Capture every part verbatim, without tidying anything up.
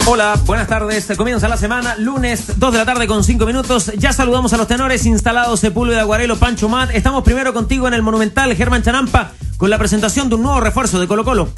Hola, buenas tardes. Comienza la semana, lunes, dos de la tarde con cinco minutos. Ya saludamos a los tenores instalados Sepúlveda, Aguarelo, Pancho Mat. Estamos primero contigo en el Monumental, Germán Chanampa, con la presentación de un nuevo refuerzo de Colo-Colo.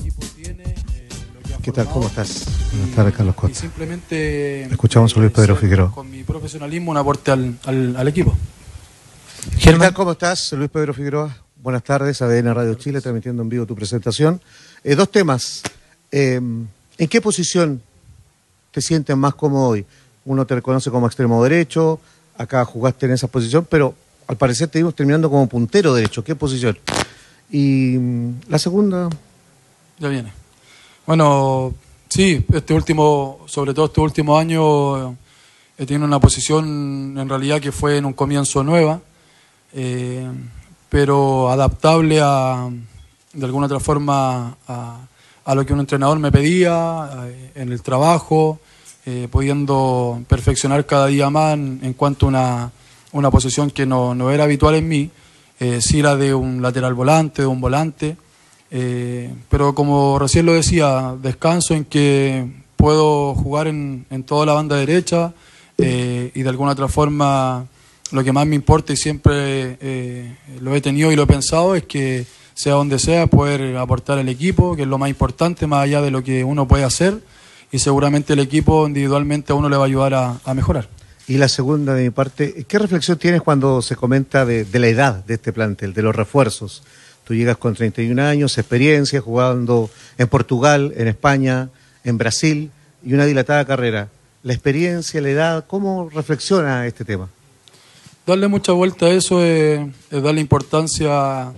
¿Qué tal? ¿Cómo estás? Buenas tardes, Carlos Costa. Y simplemente escuchamos a Luis Pedro Figueroa. Con mi profesionalismo, un aporte al, al, al equipo. ¿Qué tal? ¿Cómo estás? Luis Pedro Figueroa. Buenas tardes, A D N Radio Chile, transmitiendo en vivo tu presentación. Eh, dos temas. Eh, ¿En qué posición te sientes más cómodo hoy? Uno te reconoce como extremo derecho, acá jugaste en esa posición, pero al parecer te vimos terminando como puntero derecho. ¿Qué posición? Y la segunda... Ya viene. Bueno, sí, este último, sobre todo este último año, he tenido una posición en realidad que fue en un comienzo nueva, eh, pero adaptable a, de alguna otra forma, a, a lo que un entrenador me pedía, eh, en el trabajo, eh, pudiendo perfeccionar cada día más en, en cuanto a una, una posición que no, no era habitual en mí, eh, sí la de un lateral volante, de un volante. Eh, pero como recién lo decía, descanso en que puedo jugar en, en toda la banda derecha, eh, y de alguna otra forma lo que más me importa y siempre eh, lo he tenido y lo he pensado es que sea donde sea poder aportar al equipo, que es lo más importante más allá de lo que uno puede hacer, y seguramente el equipo individualmente a uno le va a ayudar a, a mejorar. Y la segunda de mi parte, ¿qué reflexión tienes cuando se comenta de, de la edad de este plantel, de los refuerzos? Tú llegas con treinta y un años, experiencia, jugando en Portugal, en España, en Brasil, y una dilatada carrera. La experiencia, la edad, ¿cómo reflexiona este tema? Darle mucha vuelta a eso es, es darle importancia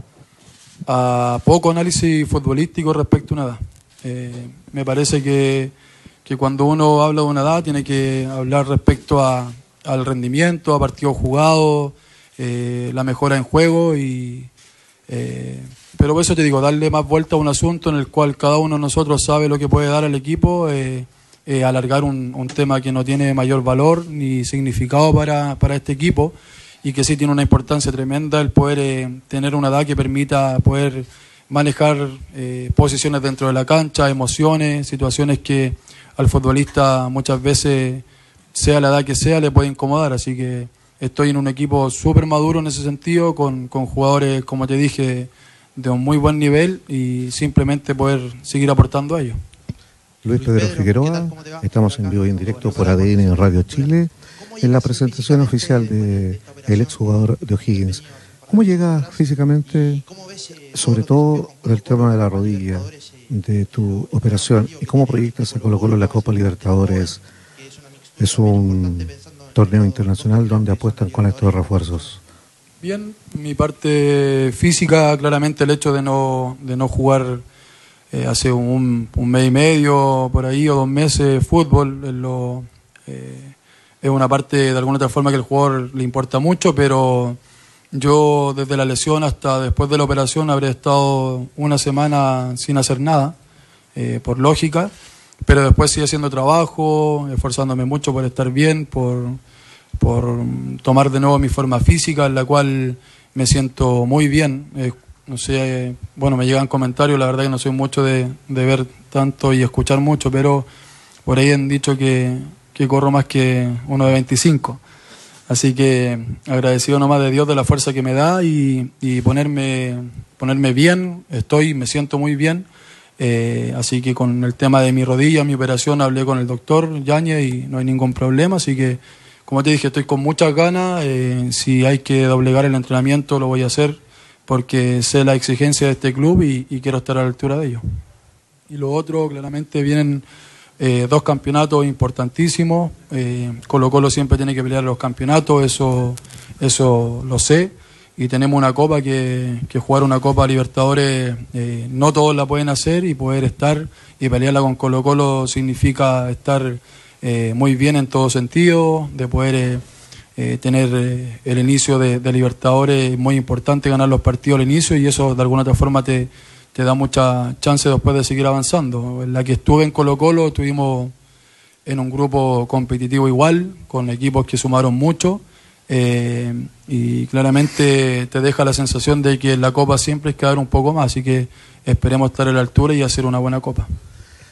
a poco análisis futbolístico respecto a una edad. Eh, me parece que, que cuando uno habla de una edad tiene que hablar respecto a, al rendimiento, a partidos jugados, eh, la mejora en juego y... Eh, pero por eso te digo, darle más vuelta a un asunto en el cual cada uno de nosotros sabe lo que puede dar al equipo, eh, eh, alargar un, un tema que no tiene mayor valor ni significado para, para este equipo y que sí tiene una importancia tremenda el poder eh, tener una edad que permita poder manejar eh, posiciones dentro de la cancha, emociones, situaciones que al futbolista muchas veces, sea la edad que sea, le puede incomodar, así que estoy en un equipo súper maduro en ese sentido, con, con jugadores, como te dije, de un muy buen nivel y simplemente poder seguir aportando a ellos. Luis Pedro Figueroa, estamos en vivo y en directo por A D N Radio Chile, en la presentación oficial del exjugador de O'Higgins. ¿Cómo llega físicamente, sobre todo el tema de la rodilla, de tu operación, y cómo proyectas a Colo-Colo en la Copa Libertadores? Es un torneo internacional donde apuestan con estos refuerzos. Bien, mi parte física, claramente el hecho de no, de no jugar eh, hace un, un mes y medio por ahí o dos meses fútbol, es, lo, eh, es una parte de alguna otra forma que el jugador le importa mucho, pero yo desde la lesión hasta después de la operación habré estado una semana sin hacer nada, eh, por lógica. Pero después sigue haciendo trabajo, esforzándome mucho por estar bien, por, por tomar de nuevo mi forma física, en la cual me siento muy bien. Eh, no sé, eh, bueno, me llegan comentarios, la verdad que no soy mucho de, de ver tanto y escuchar mucho, pero por ahí han dicho que, que corro más que uno de veinticinco. Así que agradecido nomás de Dios de la fuerza que me da y, y ponerme, ponerme bien, estoy, me siento muy bien. Eh, así que con el tema de mi rodilla, mi operación, hablé con el doctor Yáñez y no hay ningún problema, así que como te dije, estoy con muchas ganas, eh, si hay que doblegar el entrenamiento lo voy a hacer porque sé la exigencia de este club y, y quiero estar a la altura de ellos. Y lo otro, claramente vienen eh, dos campeonatos importantísimos, eh, Colo-Colo siempre tiene que pelear los campeonatos, eso, eso lo sé. Y tenemos una copa que, que jugar una Copa Libertadores, eh, no todos la pueden hacer y poder estar y pelearla con Colo-Colo significa estar eh, muy bien en todo sentido, de poder eh, eh, tener eh, el inicio de, de Libertadores, muy importante ganar los partidos al inicio y eso de alguna otra forma te, te da mucha chance después de seguir avanzando. En la que estuve en Colo-Colo estuvimos en un grupo competitivo igual, con equipos que sumaron mucho. Eh, y claramente te deja la sensación de que en la Copa siempre hay que dar un poco más, así que esperemos estar a la altura y hacer una buena Copa.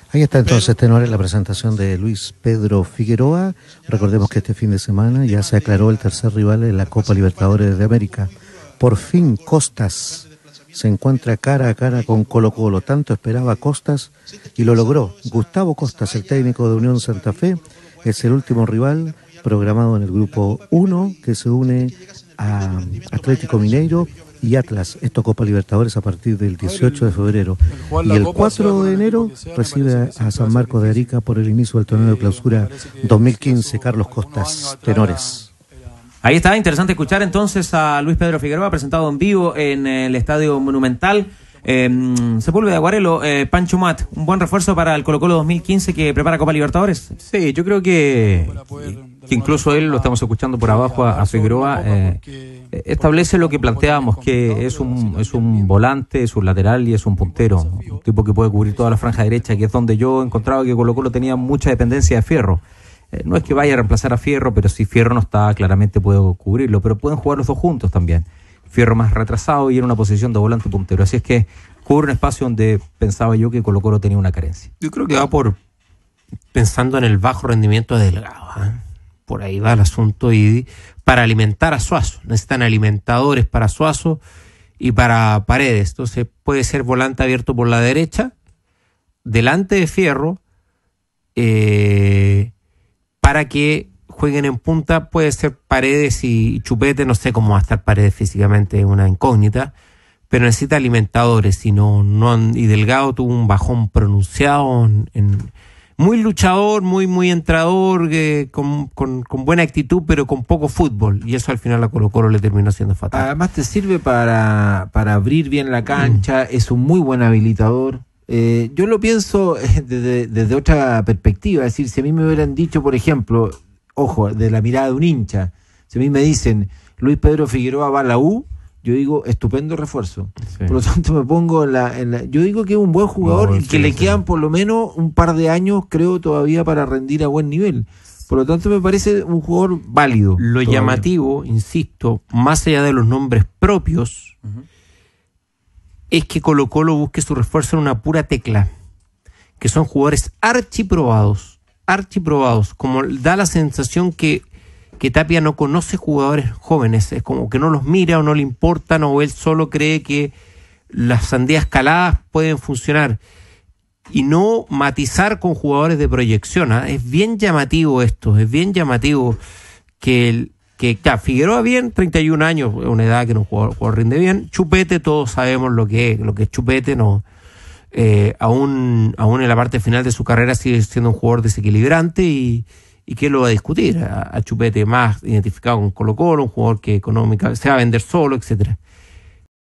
Ahí está entonces, tenores, la presentación de Luis Pedro Figueroa. Recordemos que este fin de semana ya se aclaró el tercer rival en la Copa Libertadores de América. Por fin Costas se encuentra cara a cara con Colo-Colo. Tanto esperaba Costas y lo logró. Gustavo Costas, el técnico de Unión Santa Fe, es el último rival programado en el grupo uno que se une a Atlético Mineiro y Atlas. Esto Copa Libertadores a partir del dieciocho de febrero. Y el cuatro de enero recibe a San Marcos de Arica por el inicio del torneo de clausura dos mil quince. Carlos Costas, tenores. Ahí está, interesante escuchar entonces a Luis Pedro Figueroa, presentado en vivo en el Estadio Monumental. Eh, Sepúlveda, Guarelo, eh, Pancho Mat, un buen refuerzo para el Colo-Colo dos mil quince que prepara Copa Libertadores. Sí, yo creo que, que incluso él, lo estamos escuchando por abajo a, a Figueroa, eh, establece lo que planteábamos, que es un, es un volante, es un lateral y es un puntero, un tipo que puede cubrir toda la franja derecha, que es donde yo encontraba que Colo-Colo tenía mucha dependencia de Fierro. Eh, no es que vaya a reemplazar a Fierro, pero si Fierro no está, claramente puede cubrirlo, pero pueden jugar los dos juntos también. Fierro más retrasado y en una posición de volante puntero. Así es que cubre un espacio donde pensaba yo que Colo-Colo tenía una carencia. Yo creo que va por pensando en el bajo rendimiento de Delgado, ¿eh? Por ahí va el asunto, y para alimentar a Suazo. Necesitan alimentadores para Suazo y para Paredes. Entonces puede ser volante abierto por la derecha, delante de Fierro, eh, para que jueguen en punta. Puede ser Paredes y Chupete, no sé cómo va a estar Paredes físicamente, una incógnita, pero necesita alimentadores. Y, no, no, y Delgado tuvo un bajón pronunciado, en, en, muy luchador, muy muy entrador, eh, con, con, con buena actitud, pero con poco fútbol, y eso al final a Colo-Colo le terminó siendo fatal. Además te sirve para, para abrir bien la cancha, mm. es un muy buen habilitador. Eh, yo lo pienso desde, desde otra perspectiva, es decir, si a mí me hubieran dicho, por ejemplo, ojo, de la mirada de un hincha, si a mí me dicen Luis Pedro Figueroa va a la U, yo digo estupendo refuerzo. Sí. Por lo tanto me pongo en la, en la yo digo que es un buen jugador, no, y que sí, le sí. quedan por lo menos un par de años, creo, todavía para rendir a buen nivel. Por lo tanto me parece un jugador válido. Lo todavía. Llamativo, insisto, más allá de los nombres propios, uh-huh. es que Colo-Colo busque su refuerzo en una pura tecla, que son jugadores archiprobados, archiprobados, como da la sensación que, que Tapia no conoce jugadores jóvenes, es como que no los mira o no le importan, o él solo cree que las sandías caladas pueden funcionar, y no matizar con jugadores de proyección, ¿eh? Es bien llamativo esto, es bien llamativo que el que ya, Figueroa bien, treinta y un años, una edad que un jugador, jugador rinde bien. Chupete, todos sabemos lo que es, lo que es Chupete, no, eh, aún, aún en la parte final de su carrera sigue siendo un jugador desequilibrante, y, y ¿quién lo va a discutir? A, a Chupete más identificado con Colo-Colo, un jugador que económica se va a vender solo, etcétera.